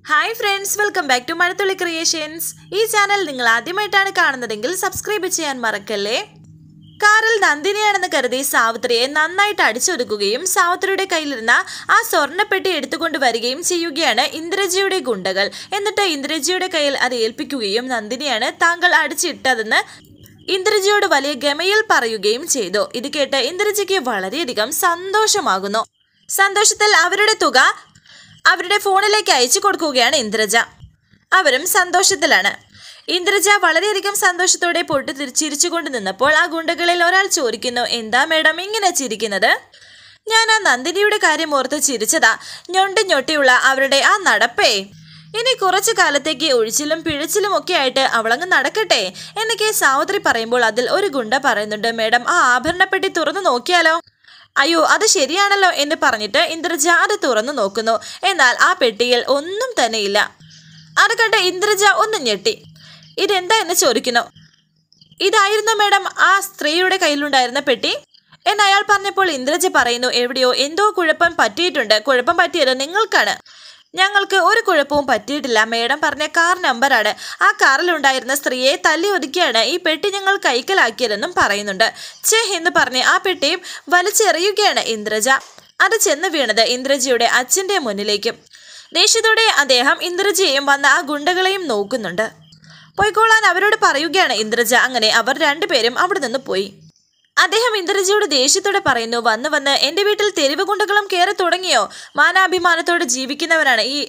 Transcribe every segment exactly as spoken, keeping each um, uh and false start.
Hi friends, welcome back to Mazhathulli creations. ഈ channel നിങ്ങൾ ആദ്യമായിട്ടാണ് കാണുന്നതെങ്കിൽ സബ്സ്ക്രൈബ് ചെയ്യാൻ മറക്കല്ലേ. കാറിൽ നന്ദിനിയാണെന്ന് കരുതി സാവിത്രിയെ നന്നായിട്ട് അടിച്ചൊതുക്കുകയും സാവിത്രിയുടെ കയ്യിലിരുന്ന ആ സ്വർണ്ണപ്പെട്ടി എടുത്തുകൊണ്ട് വരികയും ചെയ്യുകയാണ് ഇന്ദ്രജിയുടെ ഗുണ്ടകൾ. എന്നിട്ട് ഇന്ദ്രജിയുടെ കയ്യിൽ അത് ഏൽപ്പിക്കുകയും നന്ദിനിയാണ് താങ്കൾ അടിച്ചിട്ടതെന്ന് ഇന്ദ്രജിയോട് വലിയ ഗമയിൽ പറയുകയും ചെയ്തു. ഇത് കേട്ട് ഇന്ദ്രജിക്ക് വളരെയധികം സന്തോഷമാകുന്നു. സന്തോഷത്തിൽ അവരുടെ തുക അവരുടെ ഫോണിലേക്ക് അയച്ചു കൊടുക്കുകയാണ് ഇന്ദ്രജ. അവരും സന്തോഷത്തിലാണ്. ഇന്ദ്രജ വളരെയധികം സന്തോഷത്തോടെ പൊട്ടി ചിരിച്ചുകൊണ്ട് നിന്നപ്പോൾ ആ ഗുണ്ടകളിൽ ഒരാൾ ചോദിക്കുന്നു, എന്താ മേഡം ഇങ്ങനെ ചിരിക്കുന്നത്? ഞാൻ ആ നന്ദിനിയുടെ കാര്യം ഓർത്ത് ചിരിച്ചതാ. ഞൊണ്ടി ഞൊട്ടിയുള്ള അവരുടെ ആ നടപ്പേ. ഇനി കുറച്ചു കാലത്തേക്ക് ഒഴിച്ചിലും പിഴച്ചിലും ഒക്കെ ആയിട്ട് അവളങ്ങ് നടക്കട്ടെ എന്നൊക്കെ സാവിത്രി പറയുമ്പോൾ അതിൽ ഒരു ഗുണ്ട പറയുന്നുണ്ട്, മേഡം ആ ആഭരണപ്പെട്ടി തുറന്നു നോക്കിയാലോ? അയ്യോ അത് ശരിയാണല്ലോ എന്ന് പറഞ്ഞിട്ട് ഇന്ദ്രജ അത് തുറന്നു നോക്കുന്നു. എന്നാൽ ആ പെട്ടിയിൽ ഒന്നും തന്നെയില്ല. അത് കണ്ട് ഇന്ദ്രജ ഒന്ന് ഞെട്ടി. ഇതെന്താ എന്ന് ചോദിക്കുന്നു. ഇതായിരുന്നു മേഡം ആ സ്ത്രീയുടെ കയ്യിലുണ്ടായിരുന്ന പെട്ടി എന്ന് അയാൾ പറഞ്ഞപ്പോൾ ഇന്ദ്രജ പറയുന്നു, എവിടെയോ എന്തോ കുഴപ്പം പറ്റിയിട്ടുണ്ട്. കുഴപ്പം പറ്റിയത് നിങ്ങൾക്കാണ്. ഞങ്ങൾക്ക് ഒരു കുഴപ്പവും പറ്റിയിട്ടില്ല. മേഡം പറഞ്ഞ കാർ നമ്പറാണ്. ആ കാറിലുണ്ടായിരുന്ന സ്ത്രീയെ തല്ലി ഒതുക്കിയാണ് ഈ പെട്ടി ഞങ്ങൾ കൈക്കലാക്കിയതെന്നും പറയുന്നുണ്ട്. ചേ എന്ന് പറഞ്ഞ് ആ പെട്ടിയും വലിച്ചെറിയുകയാണ് ഇന്ദ്രജ. അത് ചെന്ന് വീണത് ഇന്ദ്രജിയുടെ അച്ഛൻ്റെ മുന്നിലേക്കും. ദേഷ്യത്തോടെ അദ്ദേഹം ഇന്ദ്രജിയെയും വന്ന ആ ഗുണ്ടകളെയും നോക്കുന്നുണ്ട്. പോയിക്കോളാൻ അവരോട് പറയുകയാണ് ഇന്ദ്രജ. അങ്ങനെ അവർ രണ്ടുപേരും അവിടെ നിന്ന് പോയി. അദ്ദേഹം ഇന്ദ്രജിയോട് ദേഷ്യത്തോടെ പറയുന്നു, വന്ന് വന്ന് എൻ്റെ വീട്ടിൽ തെരുവ് ഗുണ്ടകളും കയറി തുടങ്ങിയോ? മാനാഭിമാനത്തോടെ ജീവിക്കുന്നവരാണ് ഈ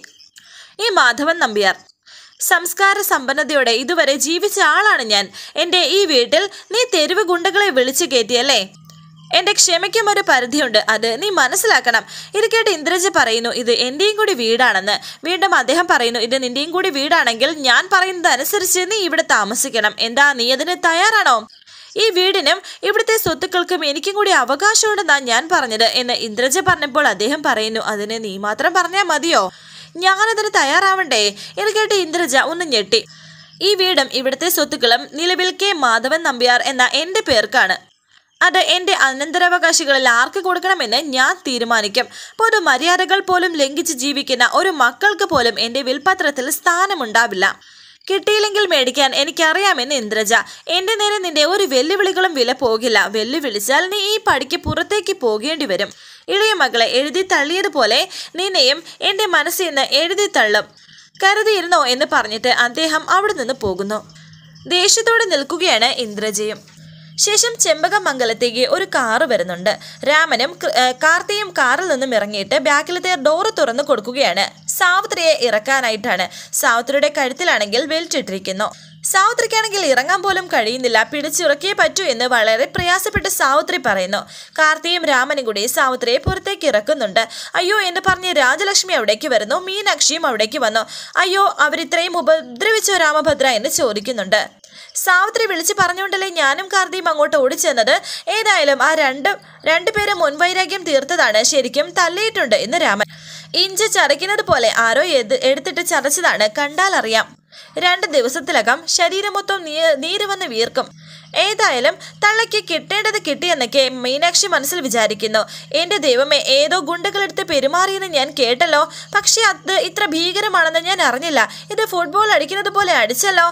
ഈ മാധവൻ നമ്പ്യാർ. സംസ്കാര സമ്പന്നതയോടെ ഇതുവരെ ജീവിച്ച ആളാണ് ഞാൻ. എൻ്റെ ഈ വീട്ടിൽ നീ തെരുവ് ഗുണ്ടകളെ വിളിച്ചു കയറ്റിയല്ലേ? എൻ്റെ ക്ഷമയ്ക്കും ഒരു പരിധിയുണ്ട്, അത് നീ മനസ്സിലാക്കണം. ഇത് കേട്ട് ഇന്ദ്രജ പറയുന്നു, ഇത് എൻ്റെയും കൂടി വീടാണെന്ന്. വീണ്ടും അദ്ദേഹം പറയുന്നു, ഇത് നിൻ്റെയും കൂടി വീടാണെങ്കിൽ ഞാൻ പറയുന്നത് അനുസരിച്ച് നീ ഇവിടെ താമസിക്കണം. എന്താ നീ അതിന് തയ്യാറാണോ? ഈ വീടിനും ഇവിടുത്തെ സ്വത്തുക്കൾക്കും എനിക്കും കൂടി അവകാശമുണ്ടെന്നാണ് ഞാൻ പറഞ്ഞത് എന്ന് ഇന്ദ്രജ പറഞ്ഞപ്പോൾ അദ്ദേഹം പറയുന്നു, അതിന് നീ മാത്രം പറഞ്ഞാൽ മതിയോ? ഞാനതിന് തയ്യാറാവണ്ടേ? ഇത് കേട്ട് ഇന്ദ്രജ ഒന്ന് ഞെട്ടി. ഈ വീടും ഇവിടുത്തെ സ്വത്തുക്കളും നിലവിൽ കെ മാധവൻ നമ്പ്യാർ എന്ന എൻ്റെ പേർക്കാണ്. അത് എൻ്റെ അനന്തരാവകാശികളിൽ ആർക്ക് കൊടുക്കണമെന്ന് ഞാൻ തീരുമാനിക്കും. പൊതുമര്യാദകൾ പോലും ലംഘിച്ച് ജീവിക്കുന്ന ഒരു മക്കൾക്ക് പോലും എൻ്റെ വിൽപത്രത്തിൽ സ്ഥാനമുണ്ടാവില്ല. കിട്ടിയില്ലെങ്കിൽ മേടിക്കാൻ എനിക്കറിയാമെന്ന് ഇന്ദ്രജ. എൻ്റെ നേരെ നിന്റെ ഒരു വെല്ലുവിളികളും വില പോകില്ല. വെല്ലുവിളിച്ചാൽ നീ ഈ പടിക്ക് പുറത്തേക്ക് പോകേണ്ടി വരും. ഇളയ മകളെ എഴുതി തള്ളിയതുപോലെ നിന്നെയും എൻ്റെ മനസ്സിൽ നിന്ന് എഴുതി തള്ളും. കരുതിയിരുന്നോ എന്ന് പറഞ്ഞിട്ട് അദ്ദേഹം അവിടെ നിന്ന് പോകുന്നു. ദേഷ്യത്തോടെ നിൽക്കുകയാണ് ഇന്ദ്രജയും. ശേഷം ചെമ്പകമംഗലത്തേക്ക് ഒരു കാറ് വരുന്നുണ്ട്. രാമനും കാർത്തിയും കാറിൽ നിന്നും ഇറങ്ങിയിട്ട് ബാക്കിലത്തെ ഡോറ് തുറന്നു കൊടുക്കുകയാണ്. സാവിത്രിയെ ഇറക്കാനായിട്ടാണ്. സാവിത്രിയുടെ കഴുത്തിലാണെങ്കിൽ ബെൽറ്റ് ഇട്ടിരിക്കുന്നു. സാവിത്രിക്കാണെങ്കിൽ ഇറങ്ങാൻ പോലും കഴിയുന്നില്ല. പിടിച്ചിറക്കിയേ പറ്റൂ എന്ന് വളരെ പ്രയാസപ്പെട്ട് സാവിത്രി പറയുന്നു. കാർത്തിയും രാമനും കൂടി സാവിത്രിയെ പുറത്തേക്ക് ഇറക്കുന്നുണ്ട്. അയ്യോ എന്ന് പറഞ്ഞ് രാജലക്ഷ്മി അവിടേക്ക് വരുന്നു. മീനാക്ഷിയും അവിടേക്ക് വന്നു. അയ്യോ അവരിത്രയും ഉപദ്രവിച്ചോ രാമഭദ്ര എന്ന് ചോദിക്കുന്നുണ്ട്. സാവിത്രി വിളിച്ച് പറഞ്ഞുകൊണ്ടല്ലേ ഞാനും കാർത്തിയും അങ്ങോട്ട് ഓടിച്ചെന്നത്. ഏതായാലും ആ രണ്ട് രണ്ടുപേരും മുൻവൈരാഗ്യം തീർത്തതാണ്. ശരിക്കും തല്ലിയിട്ടുണ്ട് എന്ന് രാമൻ. ഇഞ്ചി ചതയ്ക്കുന്നത് പോലെ ആരോ എത് എടുത്തിട്ട് ചതച്ചതാണ്. കണ്ടാൽ അറിയാം. രണ്ട് ദിവസത്തിലകം ശരീരം മൊത്തം നീ നീര് വന്ന് വീർക്കും. ഏതായാലും തള്ളയ്ക്ക് കിട്ടേണ്ടത് കിട്ടിയെന്നൊക്കെ മീനാക്ഷി മനസ്സിൽ വിചാരിക്കുന്നു. എൻ്റെ ദൈവമേ, ഏതോ ഗുണ്ടകളെടുത്ത് പെരുമാറിയെന്ന് ഞാൻ കേട്ടല്ലോ. പക്ഷെ അത് ഇത്ര ഭീകരമാണെന്ന് ഞാൻ അറിഞ്ഞില്ല. ഇത് ഫുട്ബോൾ അടിക്കുന്നത് പോലെ അടിച്ചല്ലോ.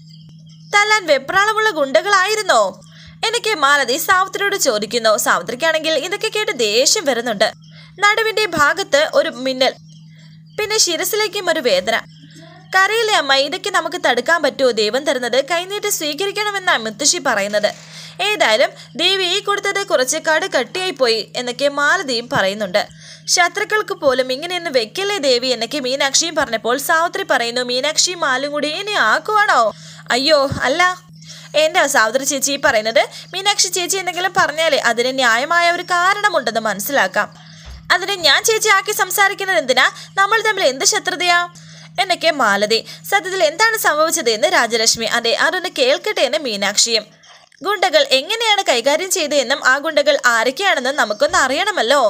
തല്ലാൻ വെപ്രാളമുള്ള ഗുണ്ടകളായിരുന്നോ എന്നൊക്കെ മാലതി സാവിത്രിയോട് ചോദിക്കുന്നു. സാവിത്രിക്കാണെങ്കിൽ ഇതൊക്കെ കേട്ട് ദേഷ്യം വരുന്നുണ്ട്. നടുവിൻ്റെ ഭാഗത്ത് ഒരു മിന്നൽ, പിന്നെ ശിരസിലേക്കും ഒരു വേദന. കരയിലെ അമ്മ, ഇതൊക്കെ നമുക്ക് തടുക്കാൻ പറ്റുമോ? ദൈവം തരുന്നത് കൈനീട്ടി സ്വീകരിക്കണമെന്നാണ് മുത്തശ്ശി പറയുന്നത്. ഏതായാലും ദേവി ഈ കൊടുത്തത് കുറച്ച് കട് കട്ടിയായി പോയി എന്നൊക്കെ മാലതിയും പറയുന്നുണ്ട്. ശത്രുക്കൾക്ക് പോലും ഇങ്ങനെയൊന്ന് വെക്കല്ലേ ദേവി എന്നൊക്കെ മീനാക്ഷിയും പറഞ്ഞപ്പോൾ സാവിത്രി പറയുന്നു, മീനാക്ഷിയും മാലും കൂടി ഇനി ആക്കുവാണോ? അയ്യോ അല്ല, എൻ്റെ സാവിത്രി ചേച്ചി പറയുന്നത്. മീനാക്ഷി ചേച്ചി എന്തെങ്കിലും പറഞ്ഞാലേ അതിന് ന്യായമായ ഒരു കാരണമുണ്ടെന്ന് മനസ്സിലാക്കാം. അതിന് ഞാൻ ചേച്ചി ആക്കി സംസാരിക്കുന്നത് എന്തിനാ? നമ്മൾ തമ്മിൽ എന്ത് ശത്രുതയാ എന്നൊക്കെ മാലതി. സത്യത്തിൽ എന്താണ് സംഭവിച്ചത് എന്ന് രാജലക്ഷ്മി. അതെ, അതൊന്ന് കേൾക്കട്ടെ എന്ന് മീനാക്ഷിയും. ഗുണ്ടകൾ എങ്ങനെയാണ് കൈകാര്യം ചെയ്തതെന്നും ആ ഗുണ്ടകൾ ആരൊക്കെയാണെന്നും നമുക്കൊന്ന് അറിയണമല്ലോ.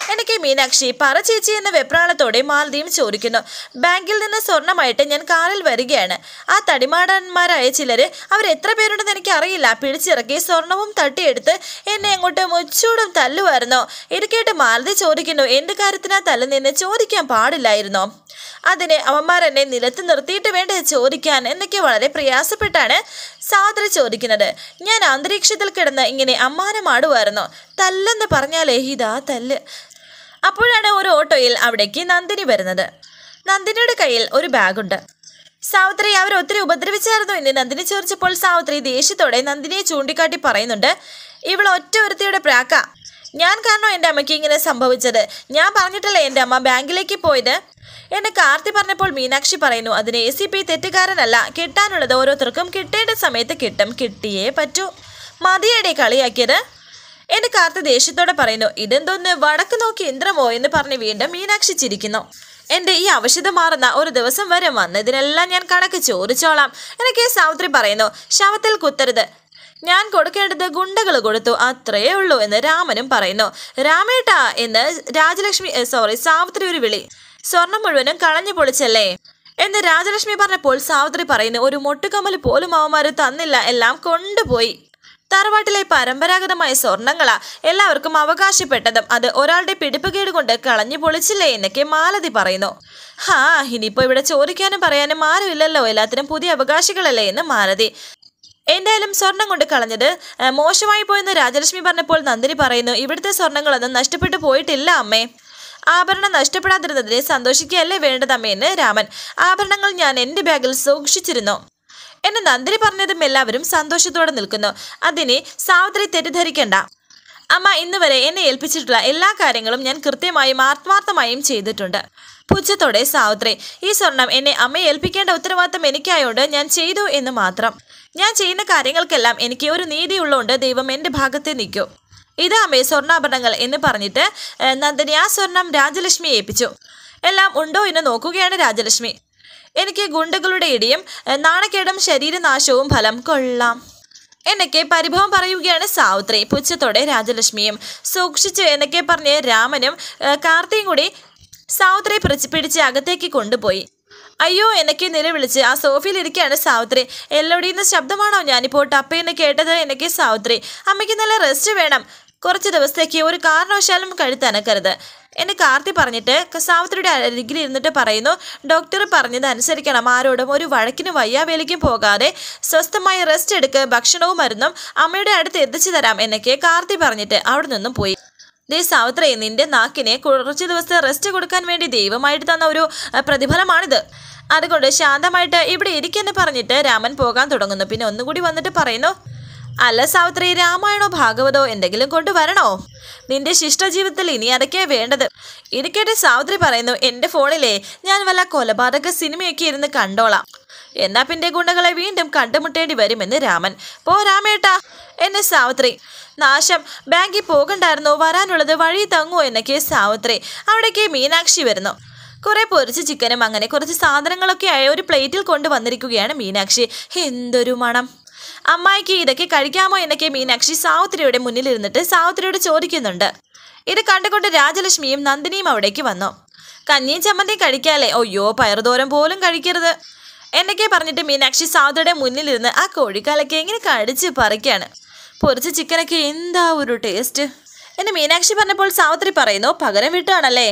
എനിക്ക് മീനാക്ഷി പറ ചേച്ചി എന്ന വെപ്രാളത്തോടെ മാലതിയും ചോദിക്കുന്നു. ബാങ്കിൽ നിന്ന് സ്വർണമായിട്ട് ഞാൻ കാറിൽ വരികയാണ്. ആ തടിമാടന്മാരായ ചിലര് അവരെത്ര പേരുണ്ടെന്ന് എനിക്ക് അറിയില്ല, പിടിച്ചിറക്കി സ്വർണവും തട്ടിയെടുത്ത് എന്നെ അങ്ങോട്ട് മുച്ചൂടും തല്ലുമായിരുന്നോ? ഇത് കേട്ട് മാലതി ചോദിക്കുന്നു, എന്ത് കാര്യത്തിനാ തല്ലുന്നെന്ന് ചോദിക്കാൻ പാടില്ലായിരുന്നോ? അതിന് അവന്മാരെന്നെ നിലത്ത് നിർത്തിയിട്ട് വേണ്ടേ ചോദിക്കാൻ എന്നൊക്കെ വളരെ പ്രയാസപ്പെട്ടാണ് സാവിത്രി ചോദിക്കുന്നത്. ഞാൻ അന്തരീക്ഷത്തിൽ കിടന്ന് ഇങ്ങനെ അമ്മാനമാടുമായിരുന്നോ? തല്ലെന്ന് പറഞ്ഞാലേ ഇതാ തല്ല്. അപ്പോഴാണ് ഒരു ഓട്ടോയിൽ അവിടേക്ക് നന്ദിനി വരുന്നത്. നന്ദിനിയുടെ കയ്യിൽ ഒരു ബാഗുണ്ട്. സാവിത്രി അവർ ഒത്തിരി ഉപദ്രവിച്ചായിരുന്നു എന്ന് നന്ദിനി ചോദിച്ചപ്പോൾ സാവിത്രി ദേഷ്യത്തോടെ നന്ദിനിയെ ചൂണ്ടിക്കാട്ടി പറയുന്നുണ്ട്, ഇവൾ ഒറ്റ ഒരുത്തിയുടെ പ്രാക്ക. ഞാൻ കാരണം എൻ്റെ അമ്മയ്ക്ക് ഇങ്ങനെ സംഭവിച്ചത്. ഞാൻ പറഞ്ഞിട്ടല്ലേ എൻ്റെ അമ്മ ബാങ്കിലേക്ക് പോയത് എന്നെ കാർത്തി പറഞ്ഞപ്പോൾ മീനാക്ഷി പറയുന്നു, അതിന് എ സി പി തെറ്റുകാരനല്ല. കിട്ടാനുള്ളത് ഓരോരുത്തർക്കും കിട്ടേണ്ട സമയത്ത് കിട്ടും, കിട്ടിയേ പറ്റൂ. മതിയടെ കളിയാക്കിയത് എന്നെ കാർത്തി ദേഷ്യത്തോടെ പറയുന്നു. ഇതെന്തോന്ന് വടക്ക് നോക്കി ഇന്ദ്രമോ എന്ന് പറഞ്ഞ് വീണ്ടും മീനാക്ഷി ചിരിക്കുന്നു. എൻ്റെ ഈ അവശത മാറുന്ന ഒരു ദിവസം വരെ വന്നതിനെല്ലാം ഞാൻ കണക്ക് ചോദിച്ചോളാം എനിക്ക് സാവിത്രി പറയുന്നു. ശവത്തിൽ കുത്തരുത്, ഞാൻ കൊടുക്കേണ്ടത് ഗുണ്ടകൾ കൊടുത്തു, അത്രയേ ഉള്ളൂ എന്ന് രാമനും പറയുന്നു. രാമേട്ടാ എന്ന് രാജലക്ഷ്മി സോറി സാവിത്രി ഒരു വിളി. സ്വർണം മുഴുവനും കളഞ്ഞു പൊളിച്ചല്ലേ എന്ന് രാജലക്ഷ്മി പറഞ്ഞപ്പോൾ സാവിത്രി പറയുന്നു, ഒരു മൊട്ടുകമ്മൽ പോലും അവന്മാര് തന്നില്ല, എല്ലാം കൊണ്ടുപോയി. തറവാട്ടിലെ പരമ്പരാഗതമായ സ്വർണങ്ങളാ എല്ലാവർക്കും അവകാശപ്പെട്ടതും, അത് ഒരാളുടെ പിടിപ്പുകേട് കൊണ്ട് കളഞ്ഞു പൊളിച്ചില്ലേ എന്നൊക്കെ മാലതി പറയുന്നു. ഹാ, ഇനിയിപ്പോ ഇവിടെ ചോദിക്കാനും പറയാനും ആരുമില്ലല്ലോ, എല്ലാത്തിനും പുതിയ അവകാശികളല്ലേ എന്ന് മാലതി. എന്തായാലും സ്വർണം കൊണ്ട് കളഞ്ഞത് മോശമായി പോയെന്ന് രാജലക്ഷ്മി പറഞ്ഞപ്പോൾ നന്ദിനി പറയുന്നു, ഇവിടുത്തെ സ്വർണങ്ങളൊന്നും നഷ്ടപ്പെട്ടു പോയിട്ടില്ല അമ്മേ. ആഭരണം നഷ്ടപ്പെടാതിരുന്നതിനെ സന്തോഷിക്കുകയല്ലേ വേണ്ടതമ്മയെന്ന് രാമൻ. ആഭരണങ്ങൾ ഞാൻ എൻ്റെ ബാഗിൽ സൂക്ഷിച്ചിരുന്നു എന്ന് നന്ദിനി പറഞ്ഞതും എല്ലാവരും സന്തോഷത്തോടെ നിൽക്കുന്നു. അതിനെ സാവിത്രി തെറ്റിദ്ധരിക്കണ്ട. അമ്മ ഇന്ന് വരെ എന്നെ ഏൽപ്പിച്ചിട്ടുള്ള എല്ലാ കാര്യങ്ങളും ഞാൻ കൃത്യമായും ആത്മാർത്ഥമായും ചെയ്തിട്ടുണ്ട്. പുച്ഛത്തോടെ സാവിത്രി, ഈ സ്വർണം എന്നെ അമ്മയെ ഏൽപ്പിക്കേണ്ട ഉത്തരവാദിത്തം എനിക്കായോണ്ട് ഞാൻ ചെയ്തു എന്ന് മാത്രം. ഞാൻ ചെയ്യുന്ന കാര്യങ്ങൾക്കെല്ലാം എനിക്ക് ഒരു നീതിയുള്ളതുകൊണ്ട് ദൈവം എൻ്റെ ഭാഗത്തെ നിൽക്കൂ. ഇതാ അമ്മേ സ്വർണ്ണാഭരണങ്ങൾ എന്ന് പറഞ്ഞിട്ട് നന്ദിനി ആ സ്വർണം രാജലക്ഷ്മിയെ ഏൽപ്പിച്ചു. എല്ലാം ഉണ്ടോ എന്ന് നോക്കുകയാണ് രാജലക്ഷ്മി. എനിക്ക് ഗുണ്ടകളുടെ ഇടിയും നാണക്കേടും ശരീരനാശവും ഫലം കൊള്ളാം എന്നൊക്കെ പരിഭവം പറയുകയാണ് സാവിത്രി. പുച്ഛത്തോടെ രാജലക്ഷ്മിയും സൂക്ഷിച്ചു എന്നൊക്കെ പറഞ്ഞ് രാമനും കാർത്തിയും കൂടി സാവിത്രിയെ പിടിച്ച് പിടിച്ച് അകത്തേക്ക് കൊണ്ടുപോയി. അയ്യോ എന്നൊക്കെ നിലവിളിച്ച് ആ സോഫയിൽ ഇരിക്കുകയാണ് സാവിത്രി. എല്ലൊടിയുന്ന ശബ്ദമാണോ ഞാനിപ്പോൾ ടപ്പയെന്ന് കേട്ടത് എന്നൊക്കെ സാവിത്രി. അമ്മയ്ക്ക് നല്ല റെസ്റ്റ് വേണം, കുറച്ച് ദിവസത്തേക്ക് ഒരു കാരണവശാലും കഴുത്തനക്കരുത് എന്ന് കാർത്തി പറഞ്ഞിട്ട് സാവിത്രിയുടെ അരികിൽ ഇരുന്നിട്ട് പറയുന്നു, ഡോക്ടർ പറഞ്ഞത് അനുസരിക്കണം, ആരോടും ഒരു വഴക്കിനും വയ്യാവേലിക്കും പോകാതെ സ്വസ്ഥമായി റെസ്റ്റ് എടുക്ക്, ഭക്ഷണവും മരുന്നും അമ്മയുടെ അടുത്ത് എത്തിച്ചു തരാം എന്നൊക്കെ കാർത്തി പറഞ്ഞിട്ട് അവിടെ നിന്നും പോയി. ദേ സാവിത്രി, നിന്റെ നാക്കിനെ കുറച്ച് ദിവസത്തെ റെസ്റ്റ് കൊടുക്കാൻ വേണ്ടി ദൈവമായിട്ട് തന്ന ഒരു പ്രതിഫലമാണിത്. അതുകൊണ്ട് ശാന്തമായിട്ട് ഇവിടെ ഇരിക്കെന്ന് പറഞ്ഞിട്ട് രാമൻ പോകാൻ തുടങ്ങുന്നു. പിന്നെ ഒന്നുകൂടി വന്നിട്ട് പറയുന്നു, അല്ല സാവിത്രി, രാമായണോ ഭാഗവതോ എന്തെങ്കിലും കൊണ്ടുവരണോ? നിന്റെ ശിഷ്ടജീവിതത്തിൽ ഇനി അതൊക്കെയാ വേണ്ടത്. ഇരിക്കട്ടെ സാവിത്രി പറയുന്നു, എൻ്റെ ഫോണിലെ ഞാൻ വല്ല കൊലപാതക സിനിമയൊക്കെ ഇരുന്ന് കണ്ടോളാം. എന്നാ പിന്നെ ഗുണ്ടകളെ വീണ്ടും കണ്ടുമുട്ടേണ്ടി വരുമെന്ന് രാമൻ. പോ രാമേട്ടാ എന്നെ സാവിത്രി. നാശം, ബാങ്കിൽ പോകണ്ടായിരുന്നോ, വരാനുള്ളത് വഴി തങ്ങുമോ എന്നൊക്കെ സാവിത്രി. അവിടേക്ക് മീനാക്ഷി വരുന്നു. കുറെ പൊരിച്ച ചിക്കനും അങ്ങനെ കുറച്ച് സാധനങ്ങളൊക്കെ ആയ ഒരു പ്ലേറ്റിൽ കൊണ്ടുവന്നിരിക്കുകയാണ് മീനാക്ഷി. എന്തൊരു മണം! അമ്മായിക്ക് ഇതൊക്കെ കഴിക്കാമോ എന്നൊക്കെ മീനാക്ഷി സാവിത്രിയുടെ മുന്നിലിരുന്നിട്ട് സാവിത്രിയോട് ചോദിക്കുന്നുണ്ട്. ഇത് കണ്ടുകൊണ്ട് രാജലക്ഷ്മിയും നന്ദിനിയും അവിടേക്ക് വന്നു. കഞ്ഞിയും ചമ്മന്തിയും കഴിക്കാല്ലേ? അയ്യോ, പയറുതോരം പോലും കഴിക്കരുത് എന്നൊക്കെ പറഞ്ഞിട്ട് മീനാക്ഷി സാവിത്രിയുടെ മുന്നിലിരുന്ന് ആ കോഴിക്കാലൊക്കെ എങ്ങനെ കടിച്ച് പറിക്കാണ്. പൊരിച്ച ചിക്കനൊക്കെ എന്താ ഒരു ടേസ്റ്റ് എന്ന് മീനാക്ഷി പറഞ്ഞപ്പോൾ സാവിത്രി പറയുന്നു, പകരം വിട്ടാണല്ലേ?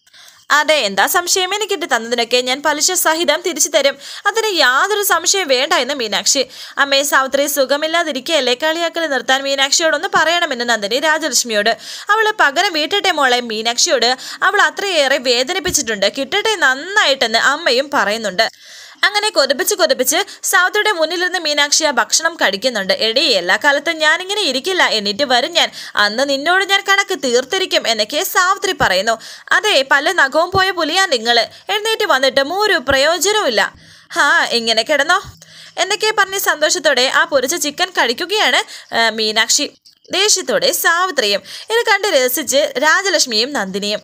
അതെ, എന്താ സംശയം? എനിക്കിട്ട് തന്നതിനൊക്കെ ഞാൻ പലിശ സഹിതം തിരിച്ചു തരും, അതിന് യാതൊരു സംശയം വേണ്ട എന്ന് മീനാക്ഷി. അമ്മയെ സാവിത്രി സുഖമില്ലാതിരിക്കുകയല്ലേ, കളിയാക്കൽ നിർത്താൻ മീനാക്ഷിയോടൊന്ന് പറയണമെന്ന് നന്ദിനി രാജലക്ഷ്മിയോട്. അവള് പകരം വീട്ടട്ടെ മോളെ, മീനാക്ഷിയോട് അവൾ അത്രയേറെ വേദനിപ്പിച്ചിട്ടുണ്ട്, കിട്ടട്ടെ നന്നായിട്ടെന്ന് അമ്മയും പറയുന്നുണ്ട്. അങ്ങനെ കൊതിപ്പിച്ച് കൊതിപ്പിച്ച് സാവിത്രിയുടെ മുന്നിലിരുന്ന് മീനാക്ഷി ആ ഭക്ഷണം കഴിക്കുന്നുണ്ട്. എടി, എല്ലാ കാലത്തും ഞാനിങ്ങനെ ഇരിക്കില്ല, എണീറ്റ് വരും ഞാൻ, അന്ന് നിന്നോട് ഞാൻ കണക്ക് തീർത്തിരിക്കും എന്നൊക്കെ സാവിത്രി പറയുന്നു. അതെ, പല നഖവും പോയ പുലിയാ നിങ്ങള്, എഴുന്നേറ്റ് വന്നിട്ടും ഒരു പ്രയോജനവുമില്ല. ഹാ, ഇങ്ങനെ കിടന്നോ എന്നൊക്കെ പറഞ്ഞ് സന്തോഷത്തോടെ ആ പൊരിച്ച ചിക്കൻ കഴിക്കുകയാണ് മീനാക്ഷി. ദേഷ്യത്തോടെ സാവിത്രിയും ഇത് കണ്ട് രസിച്ച് രാജലക്ഷ്മിയും നന്ദിനിയും.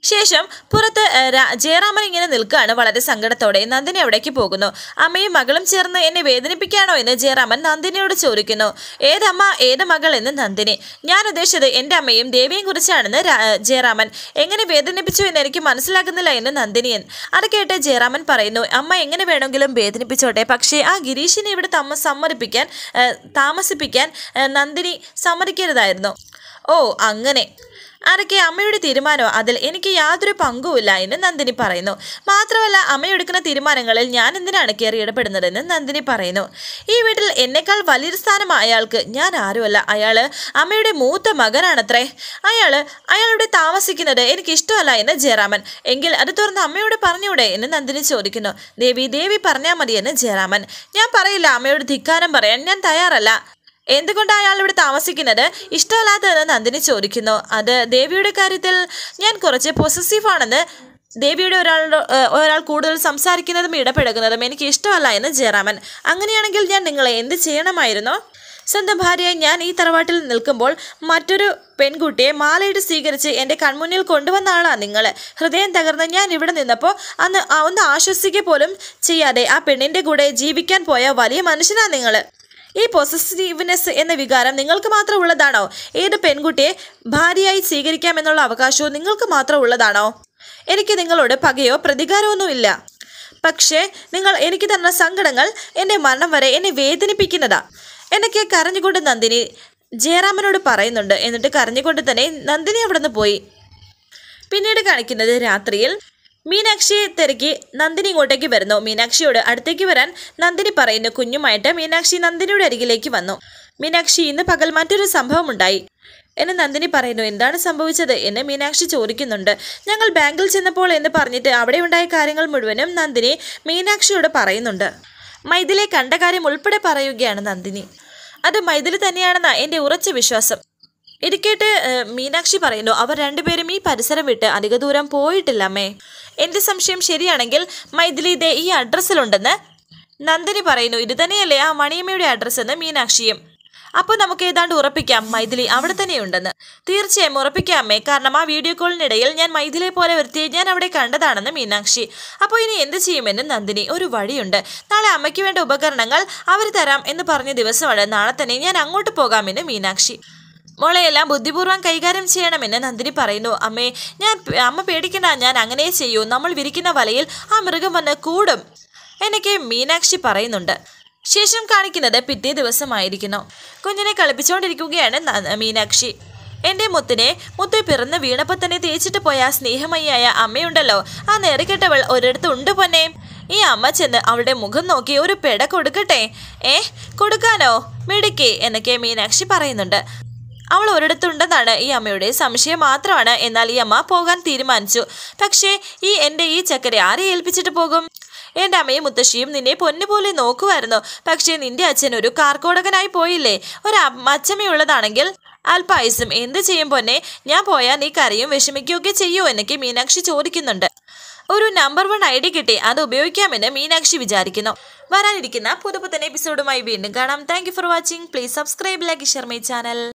ശേഷം പുറത്ത് ജയറാമൻ ഇങ്ങനെ നിൽക്കുകയാണ് വളരെ സങ്കടത്തോടെ. നന്ദിനി അവിടേക്ക് പോകുന്നു. അമ്മയും മകളും ചേർന്ന് എന്നെ വേദനിപ്പിക്കാണോ എന്ന് ജയറാമൻ നന്ദിനിയോട് ചോദിക്കുന്നു. ഏതമ്മ ഏത് മകൾ എന്ന് നന്ദിനി. ഞാൻ ഉദ്ദേശിച്ചത് എൻ്റെ അമ്മയും ദേവിയും കുറിച്ചാണെന്ന് ജയറാമൻ. എങ്ങനെ വേദനിപ്പിച്ചു എന്ന് എനിക്ക് മനസ്സിലാക്കുന്നില്ല എന്ന് നന്ദിനിയൻ. അത് കേട്ട് ജയറാമൻ പറയുന്നു, അമ്മ എങ്ങനെ വേണമെങ്കിലും വേദനിപ്പിച്ചോട്ടെ, പക്ഷേ ആ ഗിരീഷിനെ ഇവിടെ തമ്മ സമ്മതിപ്പിക്കാൻ താമസിപ്പിക്കാൻ നന്ദിനി സമ്മതിക്കരുതായിരുന്നു. ഓ അങ്ങനെ. അതൊക്കെ അമ്മയുടെ തീരുമാനമോ? അതിൽ എനിക്ക് യാതൊരു പങ്കുമില്ല എന്ന് നന്ദിനി പറയുന്നു. മാത്രമല്ല അമ്മയെടുക്കുന്ന തീരുമാനങ്ങളിൽ ഞാൻ എന്തിനാണ് കയറി ഇടപെടുന്നതെന്ന് നന്ദിനി പറയുന്നു. ഈ വീട്ടിൽ എന്നെക്കാൾ വലിയൊരു സ്ഥാനം അയാൾക്ക്. ഞാൻ ആരുമല്ല. അയാൾ അമ്മയുടെ മൂത്ത മകനാണത്രേ. അയാൾ അയാളുടെ താമസിക്കുന്നത് എനിക്ക് ഇഷ്ടമല്ല എന്ന് ജയറാമൻ. എങ്കിൽ അത് തുറന്ന് അമ്മയോട് പറഞ്ഞൂടെ എന്ന് നന്ദിനി ചോദിക്കുന്നു. ദേവി ദേവി പറഞ്ഞാൽ മതിയെന്ന് ജയറാമൻ. ഞാൻ പറയില്ല. അമ്മയോട് ധിക്കാരം പറയാൻ ഞാൻ തയ്യാറല്ല. എന്തുകൊണ്ടാണ് അയാൾ ഇവിടെ താമസിക്കുന്നത് ഇഷ്ടമല്ലാത്തതെന്ന് നന്ദിനി ചോദിക്കുന്നു. അത് ദേവിയുടെ കാര്യത്തിൽ ഞാൻ കുറച്ച് പൊസസീവാണെന്ന്, ദേവിയുടെ ഒരാളുടെ ഒരാൾ കൂടുതൽ സംസാരിക്കുന്നതും ഇടപെടുന്നതും എനിക്ക് ഇഷ്ടമല്ല എന്ന് ജയറാമൻ. അങ്ങനെയാണെങ്കിൽ ഞാൻ നിങ്ങളെ എന്ത് ചെയ്യണമായിരുന്നോ? സ്വന്തം ഭാര്യയെ ഞാൻ ഈ തറവാട്ടിൽ നിൽക്കുമ്പോൾ മറ്റൊരു പെൺകുട്ടിയെ മാലയിട്ട് സ്വീകരിച്ച് എൻ്റെ കൺമുന്നിൽ കൊണ്ടുവന്ന ആളാണ് നിങ്ങൾ. ഹൃദയം തകർന്ന് ഞാൻ ഇവിടെ നിന്നപ്പോൾ അന്ന് ഒന്ന് ആശ്വസിക്കുക പോലും ചെയ്യാതെ ആ പെണ്ണിൻ്റെ കൂടെ ജീവിക്കാൻ പോയ വലിയ മനുഷ്യനാണ് നിങ്ങൾ. ഈ പൊസസീവ്നെസ് എന്ന വികാരം നിങ്ങൾക്ക് മാത്രം ഉള്ളതാണോ? ഏത് പെൺകുട്ടിയെ ഭാര്യയായി സ്വീകരിക്കാമെന്നുള്ള അവകാശവും നിങ്ങൾക്ക് മാത്രം ഉള്ളതാണോ? എനിക്ക് നിങ്ങളോട് പകയോ പ്രതികാരമൊന്നുമില്ല. പക്ഷേ നിങ്ങൾ എനിക്ക് തന്ന സങ്കടങ്ങൾ എൻ്റെ മരണം വരെ എന്നെ വേദനിപ്പിക്കുന്നതാ എന്നൊക്കെ കരഞ്ഞുകൊണ്ട് നന്ദിനി ജയറാമനോട് പറയുന്നുണ്ട്. എന്നിട്ട് കരഞ്ഞുകൊണ്ട് തന്നെ നന്ദിനി അവിടെ നിന്ന് പോയി. പിന്നീട് കാണിക്കുന്നത് രാത്രിയിൽ മീനാക്ഷിയെ തിരക്കി നന്ദിനി ഇങ്ങോട്ടേക്ക് വരുന്നു. മീനാക്ഷിയോട് അടുത്തേക്ക് വരാൻ നന്ദിനി പറയുന്നു. കുഞ്ഞുമായിട്ട് മീനാക്ഷി നന്ദിനിയുടെ അരികിലേക്ക് വന്നു. മീനാക്ഷി, ഇന്ന് പകൽ മറ്റൊരു സംഭവം ഉണ്ടായി എന്ന് നന്ദിനി പറയുന്നു. എന്താണ് സംഭവിച്ചത് എന്ന് മീനാക്ഷി ചോദിക്കുന്നുണ്ട്. ഞങ്ങൾ ബാങ്കിൽ ചെന്നപ്പോൾ എന്ന് പറഞ്ഞിട്ട് അവിടെ ഉണ്ടായ കാര്യങ്ങൾ മുഴുവനും നന്ദിനി മീനാക്ഷിയോട് പറയുന്നുണ്ട്. മൈഥിലെ കണ്ട കാര്യം ഉൾപ്പെടെ പറയുകയാണ് നന്ദിനി. അത് മൈഥിലി തന്നെയാണെന്നാണ് എൻ്റെ ഉറച്ച വിശ്വാസം. ഇരിക്കേട്ട് മീനാക്ഷി പറയുന്നു, അവർ രണ്ടുപേരും ഈ പരിസരം വിട്ട് അധിക ദൂരം പോയിട്ടില്ലമ്മേ. എൻ്റെ സംശയം ശരിയാണെങ്കിൽ മൈഥിലി ഇതേ ഈ അഡ്രസ്സിലുണ്ടെന്ന് നന്ദിനി പറയുന്നു. ഇത് തന്നെയല്ലേ ആ മണിയമ്മയുടെ അഡ്രസ്സ് എന്ന് മീനാക്ഷിയും. അപ്പോൾ നമുക്ക് ഏതാണ്ട് ഉറപ്പിക്കാം മൈഥിലി അവിടെ തന്നെയുണ്ടെന്ന്. തീർച്ചയായും ഉറപ്പിക്കാമേ, കാരണം ആ വീഡിയോ കോളിനിടയിൽ ഞാൻ മൈഥിലിയെ പോലെ വരുത്തിയെ ഞാൻ അവിടെ കണ്ടതാണെന്ന് മീനാക്ഷി. അപ്പോൾ ഇനി എന്ത് ചെയ്യുമെന്ന് നന്ദിനി. ഒരു വഴിയുണ്ട്. നാളെ അമ്മയ്ക്ക് വേണ്ട ഉപകരണങ്ങൾ അവർ തരാം എന്ന് പറഞ്ഞ ദിവസമാണ്. നാളെ തന്നെ ഞാൻ അങ്ങോട്ട് പോകാമെന്ന് മീനാക്ഷി. മോളെയെല്ലാം ബുദ്ധിപൂർവ്വം കൈകാര്യം ചെയ്യണമെന്ന് നന്ദിനി പറയുന്നു. അമ്മേ, ഞാൻ അമ്മ പേടിക്കണ്ട, ഞാൻ അങ്ങനെ ചെയ്യൂ. നമ്മൾ വിരിക്കുന്ന വലയിൽ ആ മൃഗം വന്ന് കൂടും എന്നൊക്കെ മീനാക്ഷി പറയുന്നുണ്ട്. ശേഷം കാണിക്കുന്നത് പിറ്റേ ദിവസമായിരിക്കുന്നു. കുഞ്ഞിനെ കളിപ്പിച്ചുകൊണ്ടിരിക്കുകയാണ് മീനാക്ഷി. എൻ്റെ മുത്തിനെ മുത്ത് പിറന്ന് വീണപ്പോൾ തന്നെ തേച്ചിട്ട് പോയ ആ സ്നേഹമയ്യായ അമ്മയുണ്ടല്ലോ, ആ നേറിക്കെട്ടവൾ ഒരിടത്ത് ഉണ്ട് പൊന്നെ. ഈ അമ്മ ചെന്ന് അവളുടെ മുഖം നോക്കി ഒരു പെട കൊടുക്കട്ടെ. ഏ കൊടുക്കാനോ? മിടുക്കി എന്നൊക്കെ മീനാക്ഷി പറയുന്നുണ്ട്. അവൾ ഒരിടത്തുണ്ടെന്നാണ് ഈ അമ്മയുടെ സംശയം മാത്രമാണ്. എന്നാൽ ഈ അമ്മ പോകാൻ തീരുമാനിച്ചു. പക്ഷേ ഈ എൻ്റെ ഈ ചക്കരെ ആരെ ഏൽപ്പിച്ചിട്ട് പോകും? എൻ്റെ അമ്മയും മുത്തശ്ശിയും നിന്നെ പൊന്നുപോലെ നോക്കുമായിരുന്നു. പക്ഷേ നിന്റെ അച്ഛൻ ഒരു കാർക്കോടകനായി പോയില്ലേ? ഒരു അച്ഛമ്മയുള്ളതാണെങ്കിൽ അല്പായുസും. എന്ത് ചെയ്യും പൊന്നെ? ഞാൻ പോയാൽ നീ കരയും വിഷമിക്കുകയൊക്കെ ചെയ്യൂ എന്നൊക്കെ മീനാക്ഷി ചോദിക്കുന്നുണ്ട്. ഒരു നമ്പർ വൺ ഐ ഡി കിട്ടി, അത് ഉപയോഗിക്കാമെന്ന് മീനാക്ഷി വിചാരിക്കുന്നു. വരാനിരിക്കുന്ന പുതുപുത്തൻ എപ്പിസോഡുമായി വീണ്ടും കാണാം. Thank you for watching. Please subscribe, like, share my channel.